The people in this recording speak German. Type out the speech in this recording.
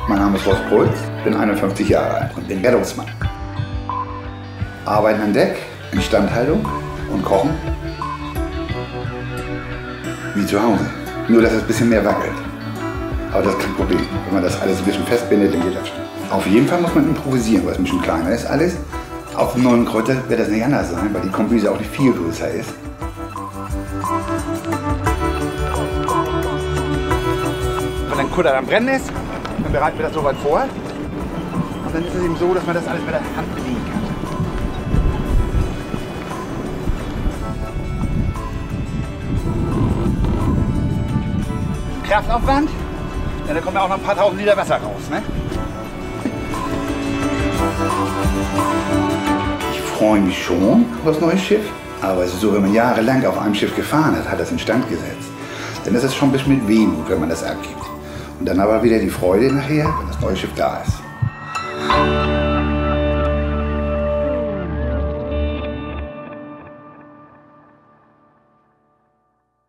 Mein Name ist Horst Prulz, bin 51 Jahre alt und bin Rettungsmann. Arbeiten an Deck, Instandhaltung und Kochen. Wie zu Hause. Nur, dass es ein bisschen mehr wackelt. Aber das ist kein Problem. Wenn man das alles ein bisschen festbindet, dann geht das schon. Auf jeden Fall muss man improvisieren, weil es ein bisschen kleiner ist alles. Auf dem Neuen Kreuzer wird das nicht anders sein, weil die Kombüse auch nicht viel größer ist. Wenn ein Kutter am Brennen ist, dann bereiten wir das soweit vor. Und dann ist es eben so, dass man das alles mit der Hand bedienen kann. Kraftaufwand, ja, da kommen ja auch noch ein paar tausend Liter Wasser raus. Ne? Ich freue mich schon auf das neue Schiff, aber es ist so, wenn man jahrelang auf einem Schiff gefahren hat, hat das instand gesetzt, dann ist es schon ein bisschen mit Wehmut, wenn man das abgibt. Und dann aber wieder die Freude nachher, wenn das neue Schiff da ist.